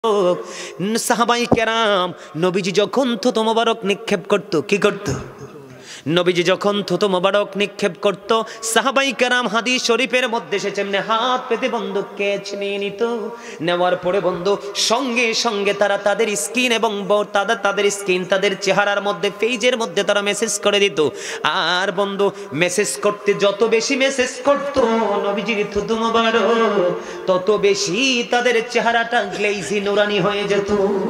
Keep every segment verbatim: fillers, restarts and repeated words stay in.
সাহাবায়ে কেরাম নবীজি যখন থুতু মোবারক নিক্ষেপ করত কি করত নবীজি যখন থুতু মোবারক নিক্ষেপ করত সাহাবায়ে কেরাম হাদিস শরীফের মধ্যে এসেছে এমনি হাত পেতে বন্ধু কেচ নিয়ে নিত। নেওয়ার পরে বন্ধু সঙ্গে সঙ্গে তারা তাদের স্কিন এবং তাদের তাদের স্কিন তাদের চেহারার মধ্যে পেজের মধ্যে তারা মেসেজ করে দিত। আর বন্ধু মেসেজ করতে যত বেশি মেসেজ করত নবীজির থুতু মোবারক তত বেশি তাদের চেহারাটা গ্লেজি নুরানি হয়ে যেত।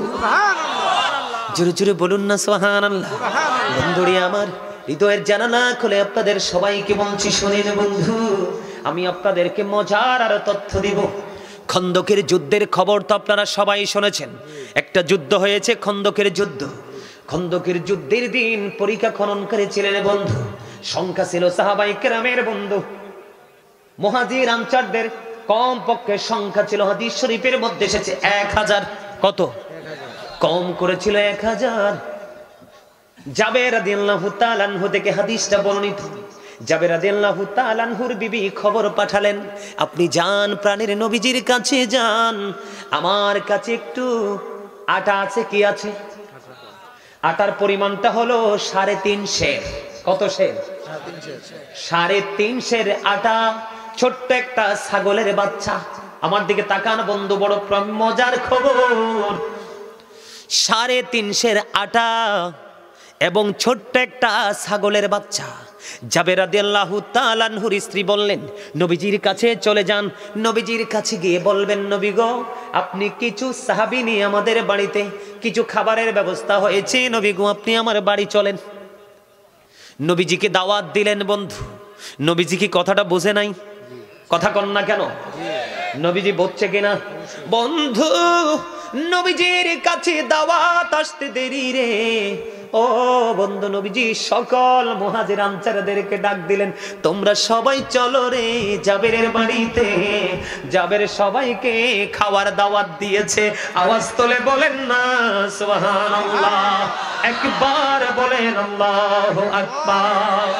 জোরে জোরে বলুন না সুবহানাল্লাহ। বন্ধুরি আমার হৃদয়ের জানালা খুলে আপনাদের সবাইকে বলছি শুনেন বন্ধু, আমি আপনাদেরকে মজার আর তথ্য দিব। খন্দকের যুদ্ধের খবর তো আপনারা সবাই শুনেছেন। একটা যুদ্ধ হয়েছে খন্দকের যুদ্ধ। খন্দকের যুদ্ধের দিন পরীক্ষা খনন করেছিলেন বন্ধু। সংখ্যা ছিল সাহাবায়ে কেরামের বন্ধু মুহাজির আনসারদের কম পক্ষে সংখ্যা ছিল হাদিস শরীফের মধ্যে এসেছে এক হাজার। কত কম করেছিল এক হাজার। জাবের রাদিয়াল্লাহু তাআলা আনহু থেকে হাদিসটা বর্ণিত। জাবের রাদিয়াল্লাহু তাআলা আনহুর বিবি খবর পাঠালেন, আপনি যান প্রাণের নবীজির কাছে যান, আমার কাছে একটু আটা আছে। কি আছে? আটার পরিমাণটা হলো সাড়ে তিন সের। কত সের? সাড়ে তিন সের আটা। ছোট্ট একটা ছাগলের বাচ্চা। আমার দিকে তাকান বন্ধু, বড় মজার খবর। সাড়ে তিন সের আটা এবং ছোট্ট একটা ছাগলের বাচ্চা। জাবের রাদিয়াল্লাহু তাআলা আনহুর স্ত্রী বললেন, নবীজির কাছে চলে যান। নবীজির কাছে গিয়ে বলবেন, নবী গো, আপনি কিছু সাহাবী নিয়ে আমাদের বাড়িতে কিছু খাবারের ব্যবস্থা হয়েছে, নবী গো আপনি আমার বাড়ি চলেন। নবীজিকে দাওয়াত দিলেন বন্ধু। নবীজি কি কথাটা বোঝে নাই? কথা কন না কেন? নবীজি বুঝছে কিনা? বন্ধু নবীজির কাছে দাওয়াত আসতে দেরি রে। ও বন্ধু, নবীজি সকল মুহাজির আনসারদেরকে ডাক দিলেন, তোমরা সবাই চলো রে জাবেরের বাড়িতে। জাবের সবাইকে খাওয়ার দাওয়াত দিয়েছে। আওয়াজ তোলে বলেন না সুবহানাল্লাহ। একবার বলেন আল্লাহু আকবার।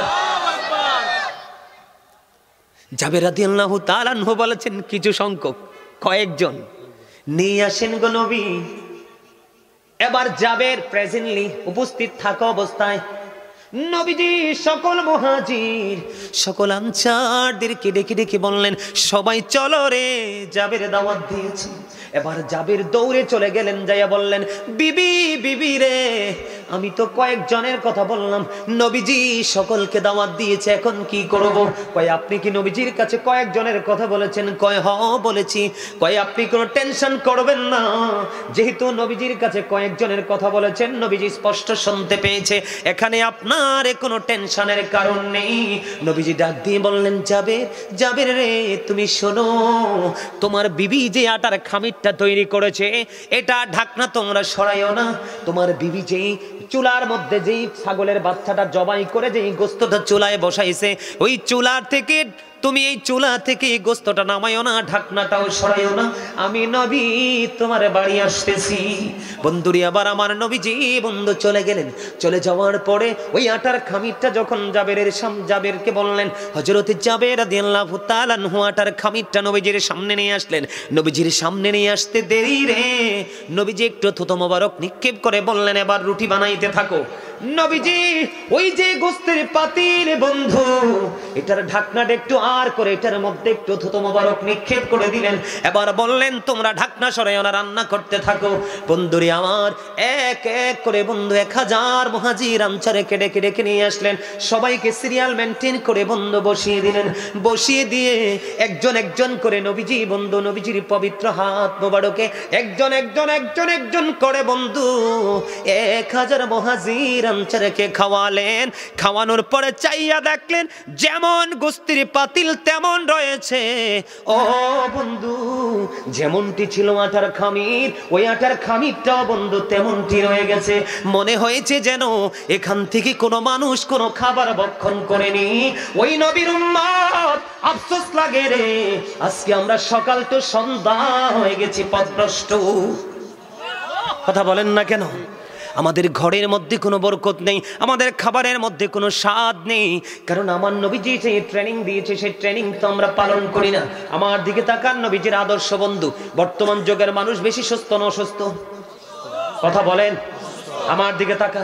জাবের রাদিয়াল্লাহু তাআলা আনহু বলেছেন, কিছু সংখ্যক কয়েকজন নিয়ে আসেন গো নবী। এবার জাবের প্রেজেন্টলি উপস্থিত থাকা অবস্থায় নবীজি সকল মুহাজির সকল আনসারদেরকে ডেকে ডেকে বললেন, সবাই চলো রে জাবের দাওয়াত দিয়েছে। এবার জাবের দৌড়ে চলে গেলেন, যাইয়া বললেন, বিবি বিবি রে, আমি তো কয়েকজনের কথা বললাম, নবীজি সকলকে দাওয়াত দিয়েছে, এখন কি করব? কয় আপনি কি নবীজির কাছে কয়েকজনের কথা বলেছেন? কয় হ বলেছি। কয় আপনি কোনো টেনশন করবেন না, যেহেতু নবীজির কাছে কয়েকজনের কথা বলেছেন, নবীজি স্পষ্ট শুনতে পেয়েছে, এখানে আপনার কোনো টেনশনের কারণ নেই। নবীজি ডাক দিয়ে বললেন, জাবের জাবের রে, তুমি শোনো, তোমার বিবি যে আটার খামিরটা তৈরি করেছে, এটা ঢাকনা তোমরা সরাইও না। তোমার বিবি যেই চুলার মধ্যে যেই ছাগলের বাচ্চাটা জবাই করে যেই গোস্তটা চুলায় বসাইছে, ওই চুলার থেকে তুমি এই চুলা থেকে এই গোস্তটা নামাইও না, ঢাকনাটাও সরাইও না। আমি নবী তোমার বাড়ি আসতেছি। বন্ধুরি আবার আমার নবীজি বন্ধু চলে গেলেন। চলে যাওয়ার পরে ওই আটার খামিরটা যখন জাবেরের সাম জাবেরকে বললেন, হযরত জাবের রাদিয়াল্লাহু তাআলা আনহু আটার খামিরটা নবীজির সামনে নিয়ে আসলেন। নবীজির সামনে নিয়ে আসতে দেরি রে, নবীজি একটু থুতু মোবারক নিক্ষেপ করে বললেন, এবার রুটি বানাইতে থাকো। নবীজি ওই যে গোস্তের পাতিল বন্ধু, এটার ঢাকনাটা একটু আর করে এটার মধ্যে একটু থুতু মোবারক নিক্ষেপ করে দিলেন। এবার বললেন, তোমরা ঢাকনা সরাইও না, রান্না করতে থাকো। বন্ধুরে আমার এক এক করে বন্ধু এক হাজার মুহাজির আনসারকে ডেকে ডেকে নিয়ে আসলেন। সবাইকে সিরিয়াল মেনটেন করে বন্ধু বসিয়ে দিলেন। বসিয়ে দিয়ে একজন একজন করে নবীজি বন্ধু নবীজির পবিত্র হাত মোবারকে একজন একজন একজন একজন করে বন্ধু এক হাজার মুহাজির আনসারকে খাওয়ালেন। খাওয়ানোর পরে চাইয়া দেখলেন যেমন গোস্তের পাতিল তেমন রয়েছে। ও বন্ধু, যেমনটি ছিল আটার খামির, ওই আটার খামিরটাও বন্ধু তেমনটি রয়ে গেছে। মনে হয়েছে যেন এখান থেকে কোনো মানুষ কোনো খাবার ভক্ষণ করেনি। ওই নবীর উম্মত আফসোস লাগে রে, আজকে আমরা সকাল তো সন্ধ্যা হয়ে গেছি পথভ্রষ্ট। কথা বলেন না কেন? আমাদের ঘরের মধ্যে কোনো বরকত নেই, আমাদের খাবারের মধ্যে কোনো স্বাদ নেই, কারণ আমার নবীজি যে ট্রেনিং দিয়েছে সেই ট্রেনিং তো আমরা পালন করি না। আমার দিকে তাকান, নবীজির আদর্শ বন্ধু। বর্তমান যুগের মানুষ বেশি সুস্থ না অসুস্থ? কথা বলেন, আমার দিকে তাকান।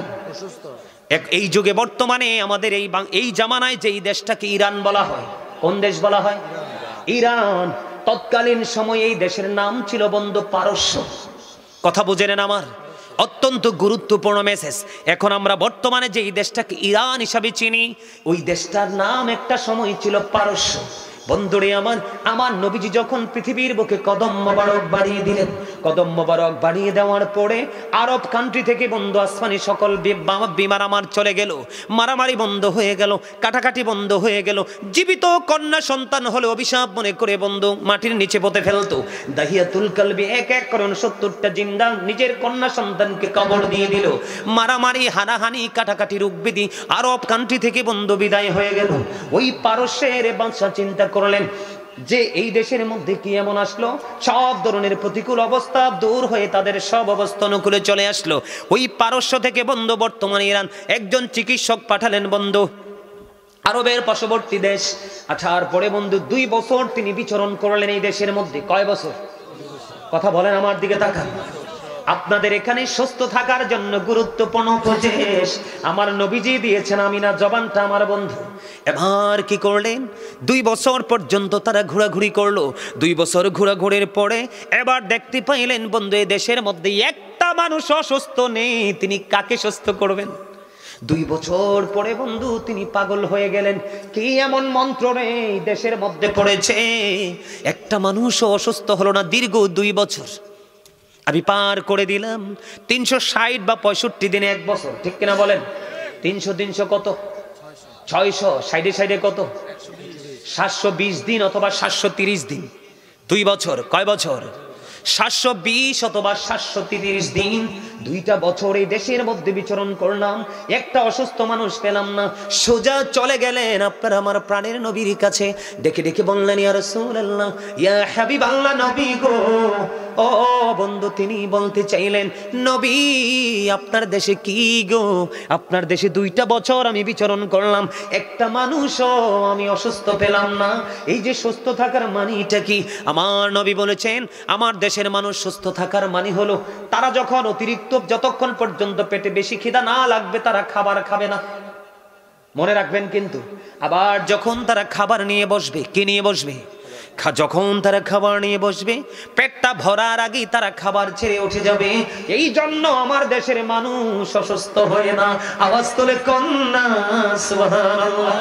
এই যুগে বর্তমানে আমাদের এই এই জামানায় যে এই দেশটাকে ইরান বলা হয়, কোন দেশ বলা হয়? ইরান। তৎকালীন সময়ে এই দেশের নাম ছিল বন্ধু পারস্য। কথা বুঝে নেন আমার, অত্যন্ত গুরুত্বপূর্ণ মেসেজ। এখন আমরা বর্তমানে যে এই দেশটাকে ইরান হিসাবে চিনি, ওই দেশটার নাম একটা সময় ছিল পারস্য। বন্ধুরে আমার, আমার নবীজি যখন পৃথিবীর বুকে কদম মোবারক বাড়িয়ে দিলেন, কদম মোবারক বাড়িয়ে দেওয়ার পরে আরব কান্ট্রি থেকে বন্ধু আসমানি সকল বিমার আমার চলে গেল, মারামারি বন্ধ হয়ে গেল, কাটাকাটি বন্ধ হয়ে গেল। জীবিত কন্যা সন্তান হলে অভিশাপ মনে করে বন্ধু মাটির নিচে পথে ফেলতো। দাহিয়াতুল কালবি এক এক করে সত্তরটা জিন্দা নিজের কন্যা সন্তানকে কবর দিয়ে দিল। মারামারি, হানাহানি, কাটাকাটি, রোগবিধি আরব কান্ট্রি থেকে বন্ধু বিদায় হয়ে গেল। ওই পারস্যের বাদশা চিন্তা করলেন যে এই দেশের মধ্যে কি এমন আসলো, সব ধরনের প্রতিকূল অবস্থা দূর হয়ে তাদের সব অবস্থা অনুকূলে চলে আসলো। ওই পারস্য থেকে বন্ধু বর্তমানে ইরান একজন চিকিৎসক পাঠালেন বন্ধু আরবের পার্শ্ববর্তী দেশ। আঠার পরে বন্ধু দুই বছর তিনি বিচরণ করলেন এই দেশের মধ্যে। কয় বছর? কথা বলেন, আমার দিকে তাকান। আপনাদের এখানে সুস্থ থাকার জন্য গুরুত্বপূর্ণ উপদেশ আমার নবীজি দিয়েছেন, আমি না জবানটা আমার বন্ধু। এবার কি করলেন? দুই বছর পর্যন্ত তারা ঘোরাঘুরি করলো। দুই বছর ঘোরাঘুরির পরে এবার দেখতে পাইলেন বন্ধু এই দেশের মধ্যে একটা মানুষ অসুস্থ নেই, তিনি কাকে সুস্থ করবেন? দুই বছর পরে বন্ধু তিনি পাগল হয়ে গেলেন, কি এমন মন্ত্র রে দেশের মধ্যে পড়েছে, একটা মানুষও অসুস্থ হলো না দীর্ঘ দুই বছর। আমি পার করে দিলাম তিনশো ষাট বা পঁয়ষট্টি দিনে এক বছর, ঠিক কিনা বলেন? তিনশো তিনশো কত? ছয়শো সাইডে সাইডে কত? সাতশো বিশ দিন অথবা সাতশো তিরিশ দিন। দুই বছর কয় বছর? সাতশো বিশ অথবা সাতশো তিরিশ দিন। দুইটা বছর এই দেশের মধ্যে বিচরণ করলাম, একটা অসুস্থ মানুষ পেলাম না। সোজা চলে গেলেন আপনার আমার প্রাণের নবীর কাছে, ডেকে ডেকে বললেন, ইয়া রাসূলুল্লাহ, ইয়া হাবিবাল্লাহ, নবী গো। ও বন্ধু, তিনি বলতে চাইলেন, নবী আপনার দেশে কি গো? আপনার দেশে দুইটা বছর আমি বিচরণ করলাম, একটা মানুষও আমি অসুস্থ পেলাম না। এই যে সুস্থ থাকার মানেটা কি? আমার নবী বলেছেন, আমার দেশের মানুষ সুস্থ থাকার মানে হলো তারা যখন অতিরিক্ত, যতক্ষণ পর্যন্ত পেটে বেশি খিদা না লাগবে তারা খাবার খাবে না। মনে রাখবেন কিন্তু। আবার যখন তারা খাবার নিয়ে বসবে, কি নিয়ে বসবে? যখন তারা খাবার নিয়ে বসবে, পেটটা ভরার আগেই তারা খাবার ছেড়ে উঠে যাবে। এই জন্য আমার দেশের মানুষ অসুস্থ হয় না। আওয়াজ তোলে কন্যা সুবহানাল্লাহ।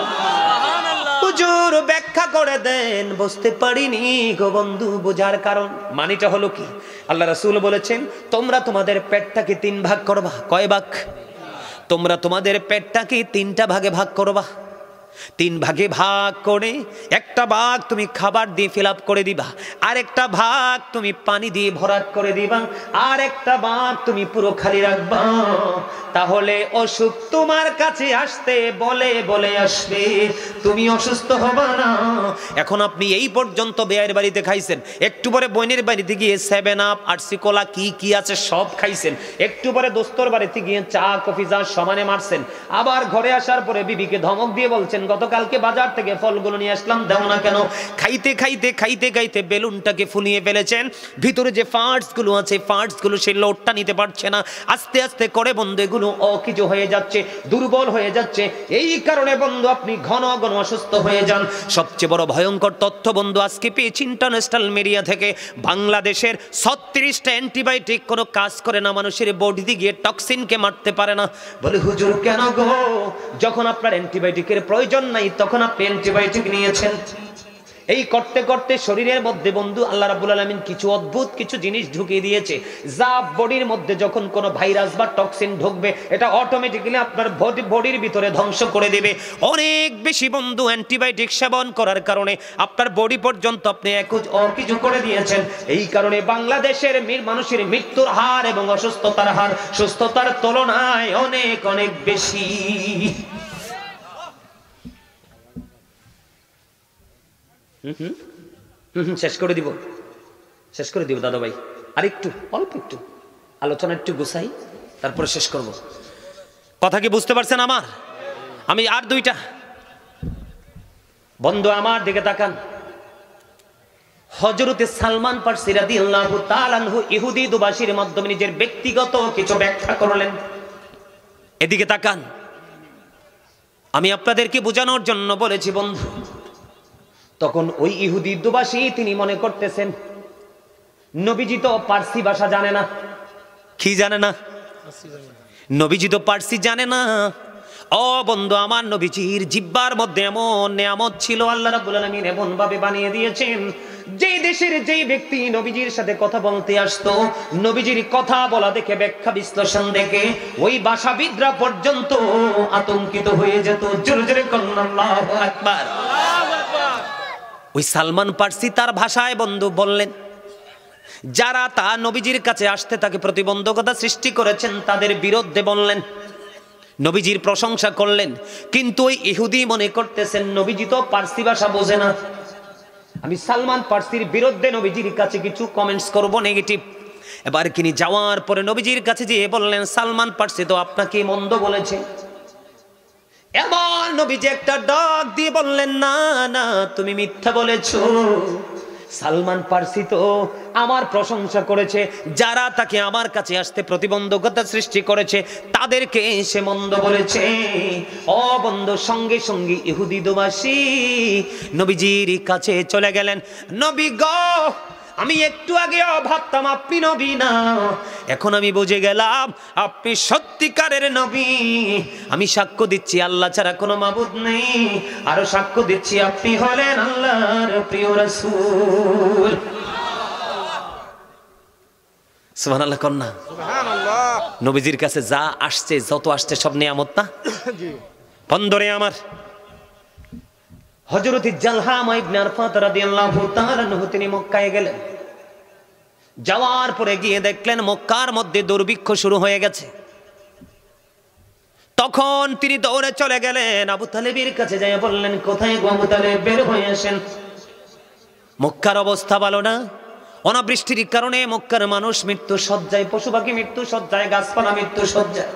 হুজুর ব্যাখ্যা করে দেন, বুঝতে পারিনি গো বন্ধু। বোঝার কারণ মানিটা হলো কি? আল্লাহ রাসূল বলেছেন, তোমরা তোমাদের পেটটাকে তিন ভাগ করবা। কয় ভাগ? তোমরা তোমাদের পেটটাকে তিনটা ভাগে ভাগ করবা। তিন ভাগে ভাগ করে একটা ভাগ তুমি খাবার দিয়ে ফিল আপ করে দিবা, আর একটা ভাগ তুমি পানি দিয়ে ভরাট করে দিবা, আর একটা ভাগ তুমি পুরো খালি রাখবা। তাহলে অসুখ তোমার কাছে আসতে বলে বলে আসবে, তুমি অসুস্থ হবা না। এখন আপনি এই পর্যন্ত বেয়ের বাড়িতে খাইছেন, একটু পরে বোনের বাড়িতে গিয়ে সেভেন আপ আরসি কোলা কি কি আছে সব খাইছেন, একটু পরে দোস্তর বাড়িতে গিয়ে চা কফি যা সমানে মারছেন, আবার ঘরে আসার পরে বিবিকে ধমক দিয়ে বলছেন, গতকালকে বাজার থেকে ফলগুলো নিয়ে আসলাম, দাও না কেন? খাইতে খাইতে খাইতে খাইতে বেলুনটাকে ফুলিয়ে ফেলেছেন, ভিতরে যে ফার্টস গুলো আছে ফার্টস গুলো সেই লোডটা নিতে পারছে না, আস্তে আস্তে করে বন্ধু এগুলো অকিজো হয়ে যাচ্ছে, দুর্বল হয়ে যাচ্ছে। এই কারণে বন্ধু আপনি ঘন ঘন অসুস্থ হয়ে যান। সবচেয়ে বড় ভয়ঙ্কর তথ্য বন্ধু আজকে পেয়েছি ইন্টারন্যাশনাল মিডিয়া থেকে, বাংলাদেশের ছত্রিশটা অ্যান্টিবায়োটিক কোনো কাজ করে না, মানুষের বডিতে গিয়ে টক্সিনকে মারতে পারে না। বলে হুজুর কেন গো? যখন আপনার অ্যান্টিবায়োটিকের প্রয়োজন নাই তখন আপনি অ্যান্টিবায়োটিক নিয়েছেন। এই করতে করতে শরীরের মধ্যে বন্ধু আল্লাহ রাব্বুল আলামিন কিছু অদ্ভুত কিছু জিনিস ঢুকিয়ে দিয়েছে, যা বডির মধ্যে যখন কোনো ভাইরাস বা টক্সিন ঢুকবে এটা অটোমেটিক্যালি আপনার বডি বডির ভিতরে ধ্বংস করে দেবে। অনেক বেশি বন্ধু অ্যান্টিবায়োটিক সেবন করার কারণে আপনার বডি পর্যন্ত আপনি অকিছু করে দিয়েছেন। এই কারণে বাংলাদেশের মানুষের মৃত্যুর হার এবং অসুস্থতার হার সুস্থতার তুলনায় অনেক অনেক বেশি। হুম হুম শেষ করে দিব, শেষ করে দিব দাদা ভাই। আর একটু অল্প একটু আলোচনা একটু গুছাই, তারপরে শেষ করব। কথা কি বুঝতে পারছেন আমার? আমি আর দুইটা বন্ধু আমার দিকে তাকান। হযরতে সালমান ফারসি রাদিয়াল্লাহু তাআলা আনহু ইহুদি দুবাসীর মাধ্যমে নিজের ব্যক্তিগত কিছু ব্যাখ্যা করলেন। এদিকে তাকান। আমি আপনাদেরকে বোঝানোর জন্য বলেছি বন্ধু, তখন ওই ইহুদি দুবাসী তিনি মনে করতেছেন নবীজি তো পার্সি ভাষা জানে না। কি জানে না? নবীজি তো পার্সি জানে না। ও বন্ধু আমার, নবীজির জিহ্বার মধ্যে এমন নিয়ামত ছিল, আল্লাহ রাব্বুল আলামিন এমন ভাবে বানিয়ে দিয়েছেন, যেই দেশের যেই ব্যক্তি নবীজির সাথে কথা বলতে আসতো, নবীজির কথা বলা দেখে, ব্যাখ্যা বিশ্লেষণ দেখে ওই ভাষাবিদরা পর্যন্ত আতঙ্কিত হয়ে যেত। জোরে জোরে বলুন আল্লাহু আকবার। ওই সালমান ফারসি তার ভাষায় বন্ধু বললেন, যারা তা নবীজির কাছে আসতে তাকে প্রতিবন্ধকতা সৃষ্টি করেছেন তাদের বিরুদ্ধে বললেন, নবীজির প্রশংসা করলেন। কিন্তু ওই ইহুদি মনে করতেছেন নবীজি তো পার্সি ভাষা বোঝে না, আমি সালমান ফারসির বিরুদ্ধে নবীজির কাছে কিছু কমেন্টস করব নেগেটিভ। এবার তিনি যাওয়ার পরে নবীজির কাছে যেয়ে বললেন, সালমান ফারসি তো আপনাকে মন্দ বলেছে। এবার নবীজি একটা ডাক দিয়ে বললেন, না না, তুমি মিথ্যা বলেছো। সালমান ফারসি তো আমার প্রশংসা করেছে, যারা তাকে আমার কাছে আসতে প্রতিবন্ধকতা সৃষ্টি করেছে তাদেরকে সে মন্দ বলেছে। ও বন্ধু, সঙ্গে সঙ্গে ইহুদি দুবাসী নবীজির কাছে চলে গেলেন। নবী গো, আমি একটু আগে ভাবতাম আপনি নবী না, এখন আমি বুঝে গেলাম আপনি সত্যিকারের নবী। আমি সাক্ষ্য দিচ্ছি আল্লাহ ছাড়া কোনো মাবুদ নেই, আরো সাক্ষ্য দিচ্ছি আপনি হলেন আল্লাহর প্রিয় রাসূল। সুবহানাল্লাহ কন্যা, সুবহানাল্লাহ। নবীজির কাছে যা আসছে, যত আসছে সব নিয়ামত না? জি। বন্ধুরে আমার, হযরত জালহামা ইবনে আরফাত রাদিয়াল্লাহু তাআলা আনহু তিনি মক্কায় গেলেন। যাওয়ার পরে গিয়ে দেখলেন মক্কার মধ্যে দুর্ভিক্ষ শুরু হয়ে গেছে। তখন তিনি দৌড়ে চলে গেলেন আবু তালেবের কাছে, যাই বললেন, কোথায় গো আবু তালেব, বের হয়ে আসেন। মক্কার অবস্থা ভালো না, অনাবৃষ্টির কারণে মক্কার মানুষ মৃত্যু শয্যায়, পশু পাখি মৃত্যু শয্যায়, গাছপালা মৃত্যু শয্যায়।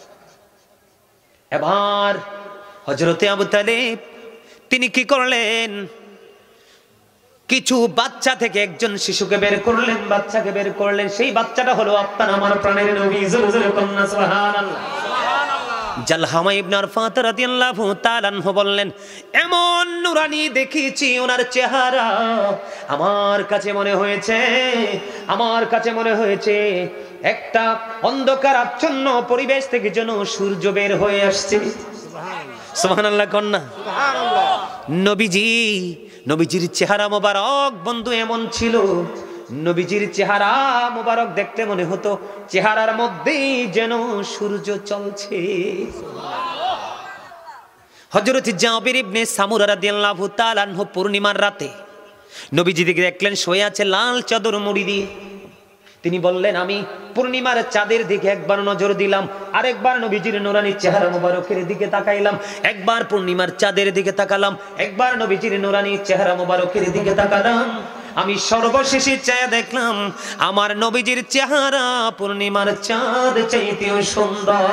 এবার হযরতে আবু তালেব তিনি কি করলেন, কিছু বাচ্চা থেকে একজন শিশুকে বের করলেন, বাচ্চাকে বের করলেন। সেই বাচ্চাটা হলো আপনার আমার প্রাণের নবী। জোরে জোরে কন্যা সুবহানাল্লাহ। জালহামা ইবনে আরফাত রাদিয়াল্লাহু তাআলা আনহু বললেন, এমন নূরানি দেখিয়েছি ওনার চেহারা, আমার কাছে মনে হয়েছে আমার কাছে মনে হয়েছে একটা অন্ধকার আচ্ছন্ন পরিবেশ থেকে যেন সূর্য বের হয়ে আসছে। সুবহানাল্লাহ কন্যা, সুবহানাল্লাহ। নবীজি নবীজির চেহারা মোবারক বন্ধু এমন ছিল, নবীজির চেহারা মোবারক দেখতে মনে হতো চেহারার মধ্যেই যেন সূর্য চলছে। হযরত জাবির ইবনে সামুরা রাদিয়াল্লাহু তাআলা আনহু পূর্ণিমার রাতে নবীজি দেখলেন শুয়ে আছে লাল চাদর মুড়ি দিয়ে। তিনি বললেন, আমি পূর্ণিমার চাঁদের দিকে একবার নজর দিলাম, আরেকবার নবীজির নূরানি চেহারা মোবারকের দিকে তাকাইলাম, একবার পূর্ণিমার চাঁদের দিকে তাকালাম, একবার নবীজির নূরানি চেহারা মোবারকের দিকে তাকালাম। আমি সর্বশেষে চেয়ে দেখলাম আমার নবীজির চেহারা পূর্ণিমার চাঁদ চাইতেও সুন্দর।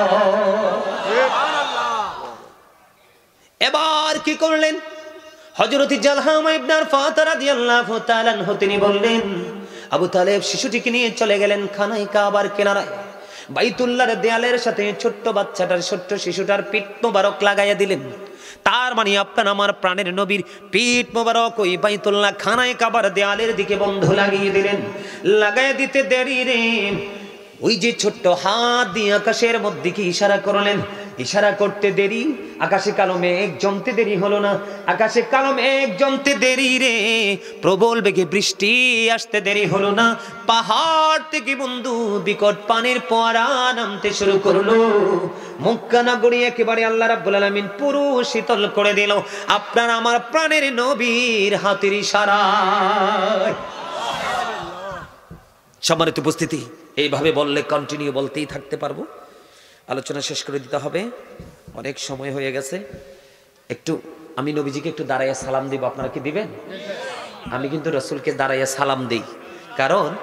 এবার কি করলেন হযরত জালহামা ইবনে আরফাত রাদিয়াল্লাহু তাআলা আনহু, তিনি বললেন, আবু তালেব শিশুটিকে নিয়ে চলে গেলেন খানায় কাবার কিনারায়। বাইতুল্লাহর দেয়ালের সাথে ছোট্ট বাচ্চাটার, ছোট্ট শিশুটার পিঠ মোবারক লাগাইয়া দিলেন। তার মানে আপনার আমার প্রাণের নবীর পিঠ মোবারক ওই বাইতুল্লাহ খানায় কাবার দেয়ালের দিকে বন্ধু লাগিয়ে দিলেন। লাগাইয়া দিতে দেরি রে, ওই যে ছোট্ট হাত দিয়ে আকাশের মধ্যে কি ইশারা করলেন, ইশারা করতে দেরি, আকাশে কালো মেঘ জমতে দেরি হলো না, আকাশে কালো মেঘ জমতে দেরি রে, প্রবল বেগে বৃষ্টি আসতে দেরি হলো না, পাহাড় থেকে বন্ধু বিকট পানির ফোয়ারা নামতে শুরু করলো। মক্কা নগরী একেবারে আল্লাহ রাব্বুল আলামিন পুরো শীতল করে দিল আপনার আমার প্রাণের নবীর হাতের ইশারায়। সম্মানিত উপস্থিতি, এইভাবে বললে কন্টিনিউ বলতেই থাকতে পারবো, আলোচনা শেষ করে দিতে হবে, অনেক সময় হয়ে গেছে। একটু আমি নবীজিকে একটু দাঁড়াইয়া সালাম দিব, আপনারা কি দিবেন? আমি কিন্তু রাসূলকে দাঁড়াইয়া সালাম দেই, কারণ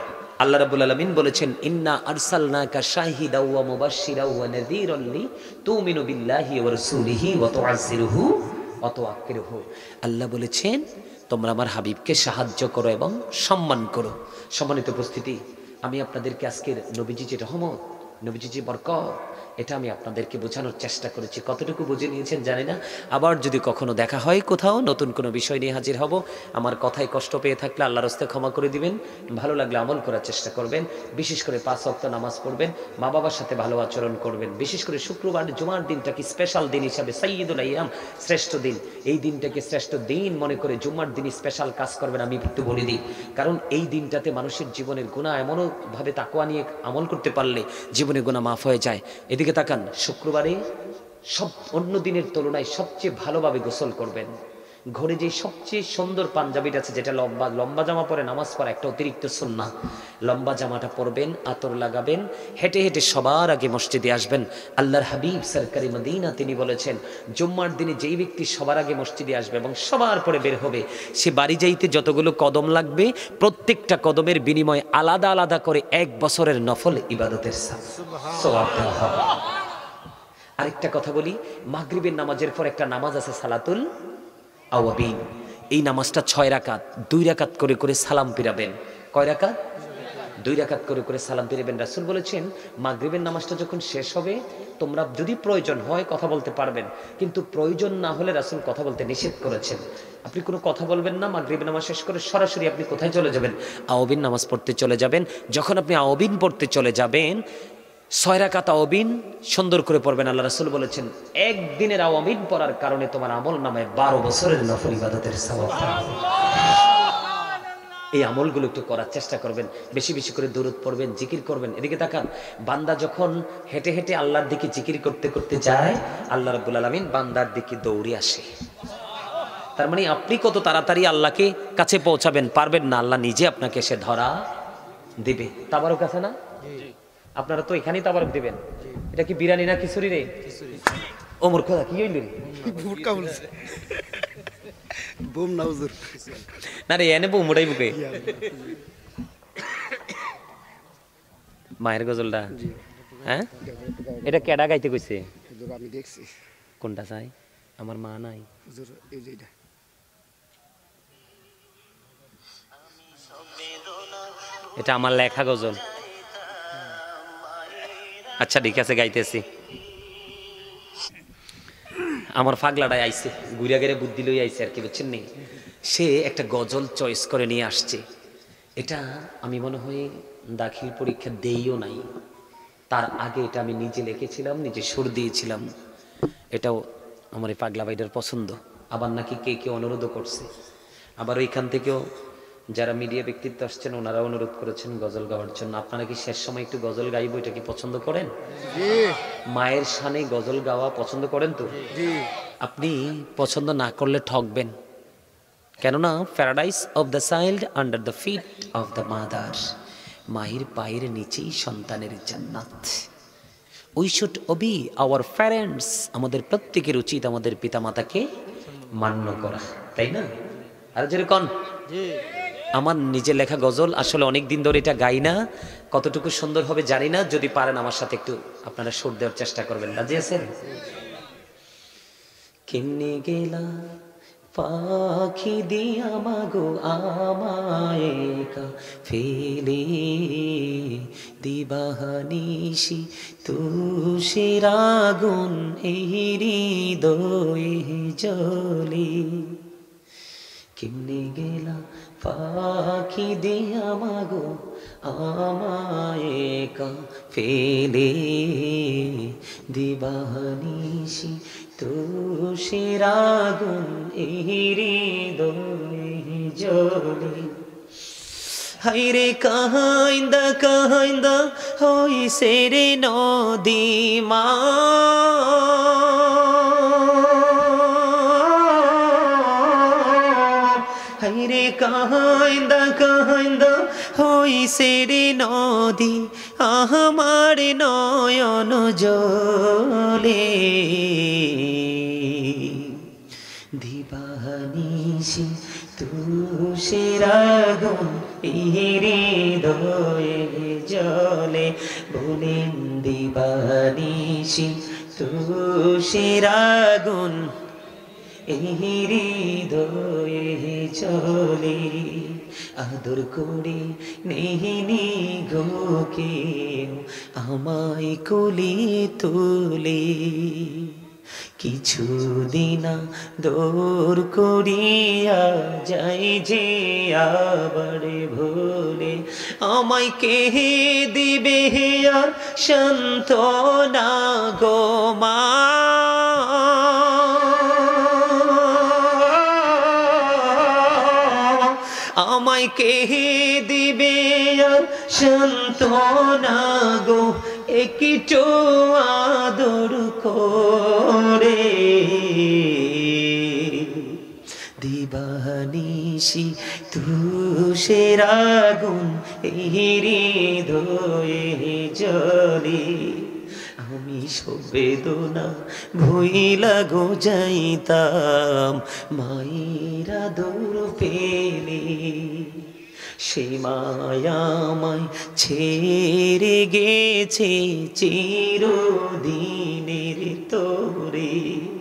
আল্লাহ রাব্বুল আলামিন বলেছেন ইন্না আরসালনাকা শাহিদাও ওয়া মুবাশশিরাও ওয়া নাযীরান লিতুমিনু বিল্লাহি ওয়া রাসূলিহি ওয়া তুআজ্জিরুহু ওয়া তুওয়াক্কিরুহু। আল্লাহ বলেছেন তোমরা আমার হাবিবকে সাহায্য করো এবং সম্মান করো। সম্মানিত উপস্থিতি, আমি আপনাদেরকে আজকের নবীজি যে রহমত, নবীজি যে বরকত, এটা আমি আপনাদেরকে বোঝানোর চেষ্টা করেছি। কতটুকু বুঝে নিয়েছেন জানি না। আবার যদি কখনো দেখা হয় কোথাও, নতুন কোনো বিষয় নিয়ে হাজির হব। আমার কথায় কষ্ট পেয়ে থাকলে আল্লাহর রাস্তায় ক্ষমা করে দিবেন। ভালো লাগলে আমল করার চেষ্টা করবেন। বিশেষ করে পাঁচ ওয়াক্ত নামাজ পড়বেন, মা বাবার সাথে ভালো আচরণ করবেন। বিশেষ করে শুক্রবার জুমার দিনটাকে স্পেশাল দিন হিসাবে, সাইয়্যিদুল আইয়াম, শ্রেষ্ঠ দিন, এই দিনটাকে শ্রেষ্ঠ দিন মনে করে জুমার দিন স্পেশাল কাজ করবেন। আমি একটু বলে দিই, কারণ এই দিনটাতে মানুষের জীবনের গুনাহ এমনভাবে তাকওয়া নিয়ে আমল করতে পারলে জীবনে গুনাহ মাফ হয়ে যায়। এদিকে তাকান, শুক্রবারে সব অন্য দিনের তুলনায় সবচেয়ে ভালোভাবে গোসল করবেন। ঘরে যে সবচেয়ে সুন্দর পাঞ্জাবিটা আছে, যেটা লম্বা লম্বা জামা পরে নামাজ পড়া একটা অতিরিক্ত সুন্নাহ, লম্বা জামাটা পরবেন, আতর লাগাবেন, হেঁটে হেঁটে সবার আগে মসজিদে আসবেন। আল্লাহর হাবিব সরকারি মদিনা তিনি বলেছেন, জুম্মার দিনে যেই ব্যক্তি সবার আগে মসজিদে আসবে এবং সবার পরে বের হবে, সে বাড়ি যাইতে যতগুলো কদম লাগবে প্রত্যেকটা কদমের বিনিময়ে আলাদা আলাদা করে এক বছরের নফল ইবাদতের সওয়াব দেওয়া হবে। আরেকটা কথা বলি, মাগরিবের নামাজের পর একটা নামাজ আছে সালাতুল আওয়াবিন। এই নামাজটা ছয় রাকাত, দুই রাকাত করে করে সালাম ফিরাবেন। কয় রাকাত? দুই রাকাত করে করে সালাম ফিরাবেন। রাসূল বলেছেন মাগরিবের নামাজটা যখন শেষ হবে, তোমরা যদি প্রয়োজন হয় কথা বলতে পারবেন, কিন্তু প্রয়োজন না হলে রাসূল কথা বলতে নিষেধ করেছেন। আপনি কোনো কথা বলবেন না, মাগরিবের নামাজ শেষ করে সরাসরি আপনি কোথায় চলে যাবেন? আওয়াবিন নামাজ পড়তে চলে যাবেন। যখন আপনি আওয়াবিন পড়তে চলে যাবেন, ছয় রাকাত আওয়াবিন সুন্দর করে পড়বেন। আল্লাহ রাসূল বলেছেন একদিনের আওয়াবিন পড়ার কারণে তোমার আমল নামায় বারো বছরের নফল ইবাদতের সওয়াব। এই আমলগুলো একটু করার চেষ্টা করবেন, বেশি বেশি করে দুরূদ পড়বেন, জিকির করবেন। এদিকে তাকান, বান্দা যখন হেঁটে হেঁটে আল্লাহর দিকে জিকির করতে করতে যায়, আল্লাহ রাব্বুল আলামিন বান্দার দিকে দৌড়ে আসে। তার মানে আপনি কত তাড়াতাড়ি আল্লাহকে কাছে পৌঁছাবেন পারবেন না, আল্লাহ নিজে আপনাকে এসে ধরা দিবে। তাবারক আছে না? আপনারা তো এখানেই তাবারক দিবেন। এটা কি বিরিয়ানি না খিচুড়ি রে? ওমর খোদা কি হইল রে? ভুটকা বলছে বুম না হুজুর, না রে এনে বুম উড়াই বুকে। মায়ের গজলটা, হ্যাঁ এটা কেডা গাইতে কইছে? হুজুর আমি দেখছি। কোনটা চাই? আমার মা নাই হুজুর এই যে এটা। এটা আমার লেখা গজল। আচ্ছা ঠিক আছে, গাইতেছি। আমার পাগলাটাই আইছে, গুড়িয়া গেড়ে বুদ্ধি লই আইছে আর কি, বুঝছেন নি? সে একটা গজল চয়েস করে নিয়ে আসছে। এটা আমি মনে হয় দাখিল পরীক্ষা দেইও নাই, তার আগে এটা আমি নিজে লিখেছিলাম, নিজে সুর দিয়েছিলাম। এটাও আমার এই পাগলা ভাইটার পছন্দ। আবার নাকি কে কে অনুরোধও করছে। আবার ওইখান থেকেও যারা মিডিয়া ব্যক্তিত্ব আসছেন ওনারা অনুরোধ করেছেন গজল গাওয়ার জন্য। আপনারা কি শেষ সময় একটু গজল গাইবো, এটা কি পছন্দ করেন? মায়ের শানে গজল গাওয়া পছন্দ করেন তো? আপনি পছন্দ না করলে ঠকবেন, কেননা paradise of the child under the feet of the mother, মায়ের পায়ের নিচেই সন্তানের জান্নাত। We should obey our parents, আমাদের প্রত্যেকের উচিত আমাদের পিতামাতাকে মান্য করা, তাই না? আর যেরকম আমার নিজের লেখা গজল, আসলে অনেক দিন ধরে এটা গাই না, কতটুকু সুন্দর হবে জানি না। যদি পারেন আমার সাথে একটু আপনারা সুর দেওয়ার চেষ্টা করবেন। রাজি আছেন? কেমনে গেলা পাখি দিয়া মাগো আমায় ফেলে, দিবানিশি তুষের আগুন এই হৃদয়ে জ্বলে। কেমনে গেলা পাখি দিয়া মাগো আমায় ফেলে, দিবানিশি তুষের আগুন এই হৃদয়ে জ্বলে। হাইরে কাহাইন্দা কাহাইন্দা হইছে রে নদী মা, হাইরে কাহাইন্দা কাহাইন্দা হইছে রে নদী, আমার নয়ন জলে। দিবানিশি তুষের আগুন হৃদয়ে জলে বলেন দিবানিশি তুষের আগুন হৃদয়ে চলে আদর করে নেহিনি গোকে আমায় কোলে তোলে কিছুদিন দূর করিয়া যাই যে আবার ভুলে আমায় কে দিবে আর সান্ত্বনা গো মা আমায় কে দিবে আর সান্ত্বনা গো একটু আদর করে দিবানিশি তুষের আগুন হৃদয়ে জ্বলে আমি সবেদনা ভুইলা গো যাইতাম মায়ের আদর পেলে সে মায়ামায় ছেড়ে গেছে চিরদিনের তোরে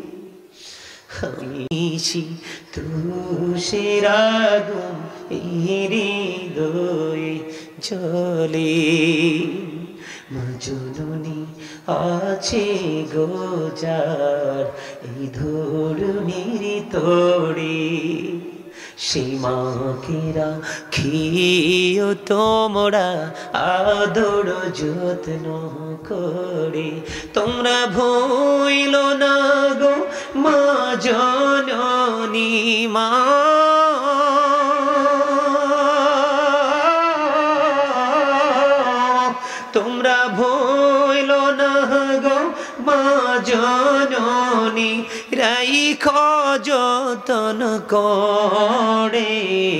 হামিশি তুষের আগুন হৃদয়ে জ্বলে মা জননী আছে গোজার এই ধরুনির তোরে সীমাকেরা খিও তোমরা আদর যত্ন করে তোমরা ভুইল না গো মা জননী মা তোমরা ভুইল না গো মা জননী রাইখ যতন করে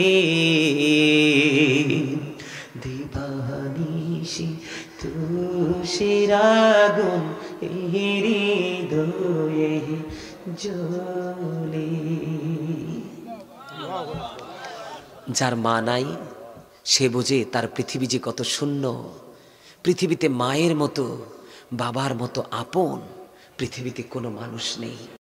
দিবানিশি তুষের আগুন হৃদয়ে জ্বলে যার মা নাই সে বোঝে তার পৃথিবী যে কত শূন্য পৃথিবীতে মায়ের মতো বাবার মতো আপন পৃথিবীতে কোনো মানুষ নেই।